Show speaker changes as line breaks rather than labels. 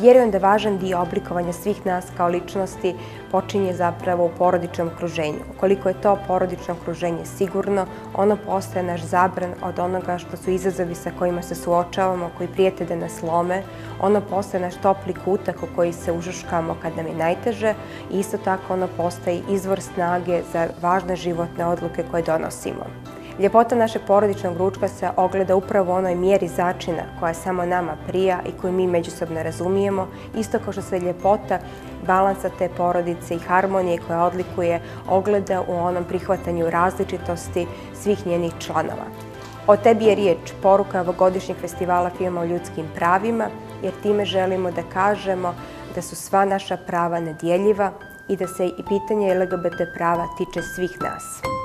Vjerujem da važan dio oblikovanja svih nas kao ličnosti počinje zapravo u porodičnom okruženju. Ukoliko je to porodično okruženje sigurno, ono postaje naš zabran od onoga što su izazovi sa kojima se suočavamo, koji prijete da nas lome. Ono postaje naš topli kutak u koji se užuškamo kad nam je najteže i isto tako ono postaje izvor snage za važne životne odluke koje donosimo. Ljepota našeg porodičnog ručka se ogleda upravo u onoj mjeri začina koja samo nama prija i koju mi međusobno razumijemo, isto kao što se ljepota balansa te porodice i harmonije koja odlikuje ogleda u onom prihvatanju različitosti svih njenih članova. O tebi je riječ poruka ovogodišnjeg festivala filma o ljudskim pravima, jer time želimo da kažemo da su sva naša prava nedjeljiva i da se i pitanje LGBT prava tiče svih nas.